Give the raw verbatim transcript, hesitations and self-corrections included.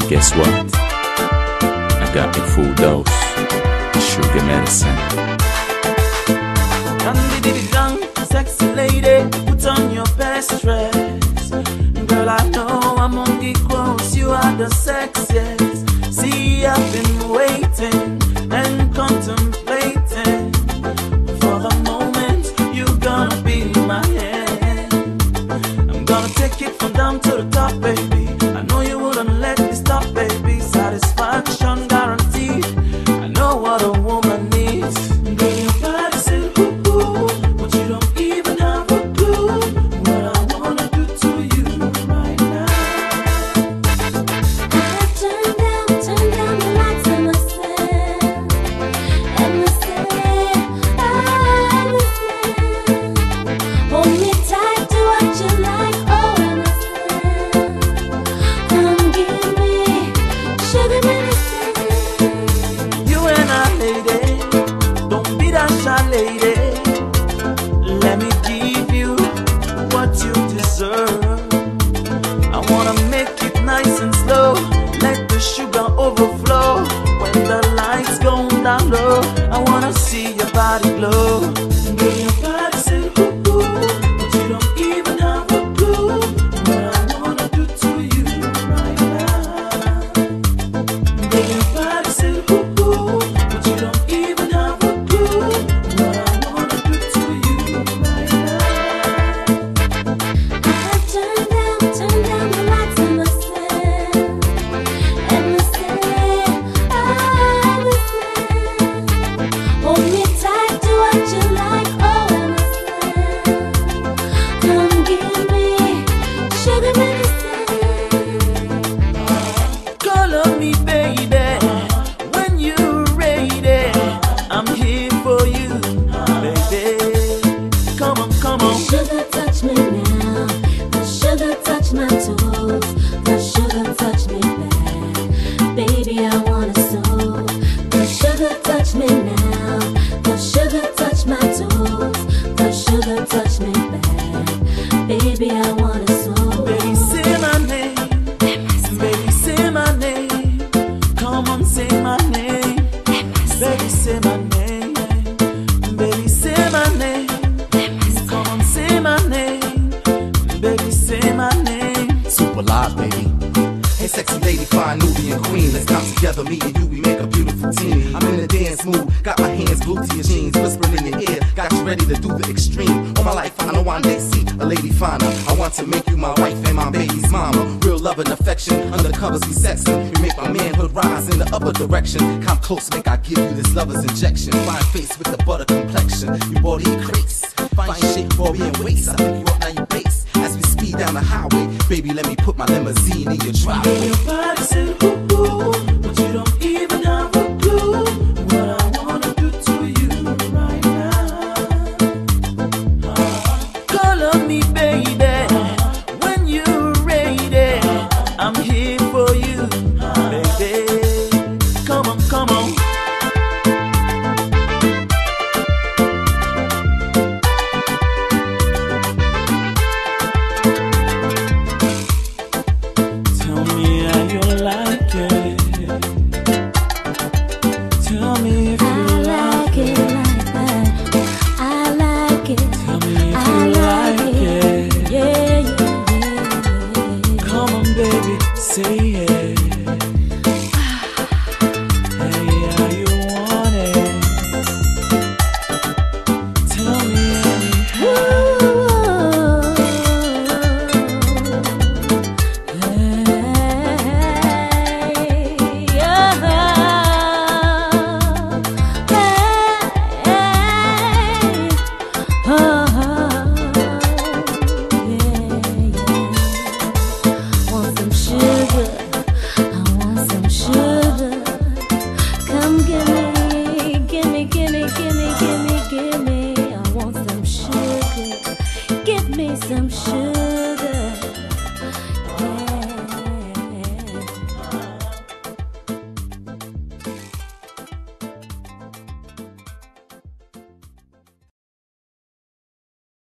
guess what? I got the full dose of sugar medicine. Dang, sexy lady, put on your best dress. Girl, I know among equals you are the sexiest. See, I've been waiting and contemplating for the moment you're gonna be my hand. I'm gonna take it from down to the top, baby. I know you wouldn't let me stop, baby. Satisfaction guaranteed. I know what a woman needs. Girl, your body said ooh ooh, but you don't even have a clue what I wanna do to you right now. I turn down, turn down the lights and listen, and listen, I listen. Hold me tight, do what you like, oh and listen. Come give me sugar medicine. You and I, lady, don't be that shy lady. Let me give you what you deserve. I wanna make it nice and slow, let the sugar overflow. When the lights go down low, I wanna see your body glow. Girl, your body say ooh ooh, but you don't even have a clue what I wanna do to you right now. Girl, your body say ooh ooh, but you don't even have a clue what I wanna do to you right now. I turn down, turn down the lights and listen, and listen, I listen. Hold me tight, do what you like, oh and listen. Come give me sugar medicine. Call on me, baby, when you're ready. I'm here for you, baby. Come on, come The on. sugar touch me now, the sugar touch my toes, the sugar touch me back, baby I wanna soul. The sugar touch me now, the sugar touch my toes, the sugar touch me back, baby I wanna soul. Baby, say my name. Baby, say my name. Come on, say my name. Baby, say my name. Baby, say my name. Come on, say my name. Baby, say my name. Super live, baby. Hey, sexy lady, fine Nubian queen. Let's come together, me and you, we make a beautiful team. I'm in the dance mood, got my hands glued to your jeans, whispering in your ear, got you ready to do the extreme. All my life, I know one day see a lady finer. I want to make you my wife and my baby's mama. Real love and affection, undercovers we sexing. You make my manhood rise in the upper direction. Come close, make I give you this lover's injection. Fine face with the butter complexion, you body crease. Fine shape, body and waist, I pick you up, now you base. As we speed down the highway, baby, let me put my limousine in your driveway. Your body say ooh ooh, but you don't even have a clue what I wanna do to you right now. Call on me, baby, when you're ready. I'm here for you, baby. Come on, come on. Tell me how you like it. Tell me if I you like it like that, I like it, Tell me if I you like like it, it. yeah, yeah, yeah, yeah. Come on, baby, say it.